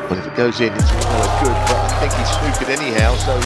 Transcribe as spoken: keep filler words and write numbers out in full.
Well, if it goes in, it's all good, but I think he's snookered anyhow, so